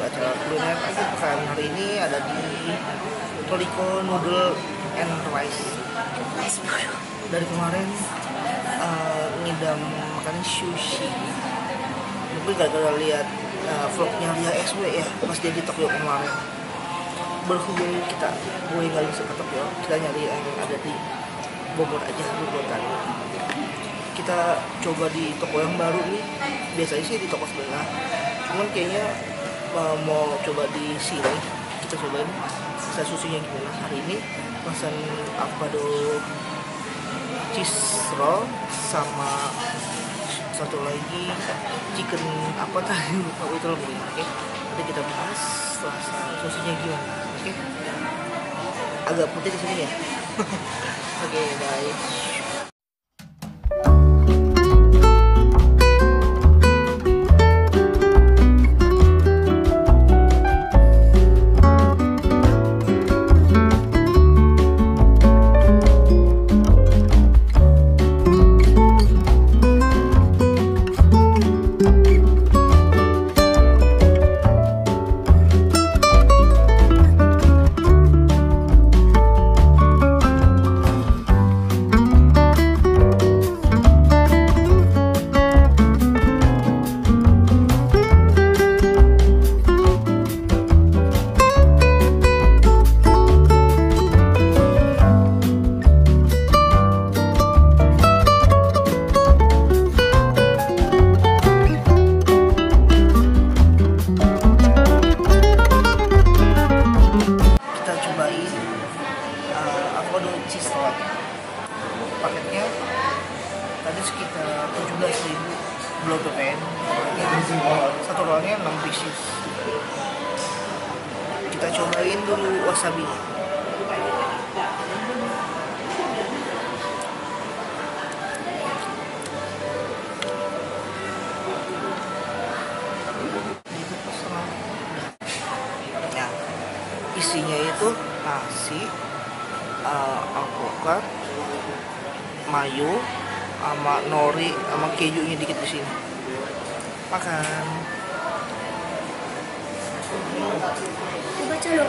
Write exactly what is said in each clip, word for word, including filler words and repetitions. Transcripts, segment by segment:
acara kuliner akhir pekan. Hari ini ada di Toriko Noodle and Rice. Dari kemarin uh, ngidam makan sushi. Tapi gara-gara lihat uh, vlognya Lia X W ya pas dia di Tokyo kemarin. Berhubung kita gue nggak bisa ke Tokyo, kita nyari yang ada di Bogor aja, Bogoran. Kita coba di toko yang baru nih. Biasanya sih di toko sebelah, cuman kayaknya uh, mau coba di sini. Kita cobain rasa susinya gimana. Hari ini pesan avocado cheese roll sama satu lagi chicken apa tadi lupa itu lebih. Oke, nanti kita bahas rasa susinya gimana. Oke, agak putih di sini ya. Oke, bye. Paketnya tadi sekitar tujuh belas ribu blow to pen. Satu rollnya enam pieces. Kita cobain dulu wasabi. Nah, isinya itu nasi, uh, alpukat, mayo, sama nori, sama kejunya dikit di sini. Makan. Baca lo.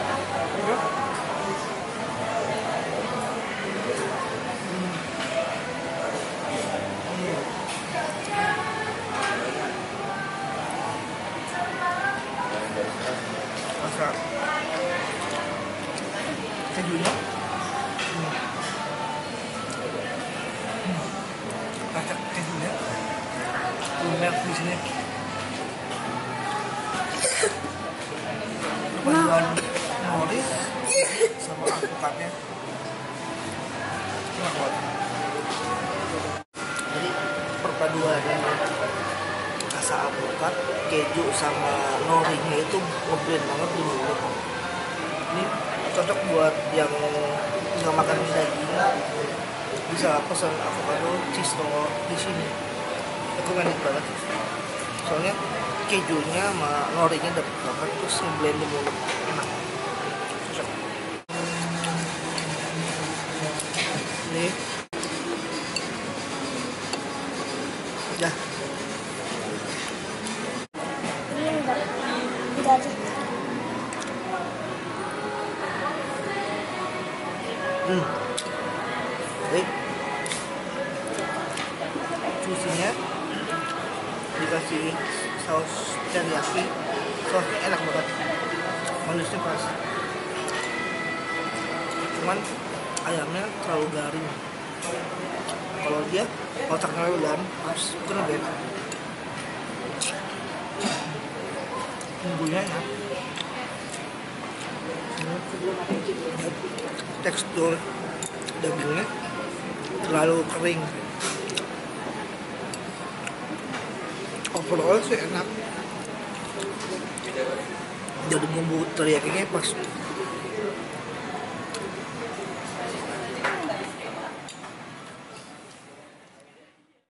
Rasa kejunya. Rasa kejunya lumer di sini. Perpaduan nori sama alpukatnya enak banget. Jadi perpaduan rasa alpukat, keju sama norinya itu ngeblend banget di mulut. Ini cocok buat yang nggak makan daging, bisa pesan avocado cheese roll di sini. Recommended banget. Soalnya kejunya sama norinya dapet banget, terus ngeblend di mulut, enak. Cocok. Ini dah. Ini enggak. Enggak aja. Hmm. Baik. Susinya dikasih saus teriyaki, sausnya enak banget, manisnya pas. Cuman ayamnya terlalu garing. Kalau dia otaknya lebar, pas itu lebih enak. Bumbunya enak. Tekstur dagingnya terlalu kering. Overall sih enak. Jadi bumbu teriyakinya pas.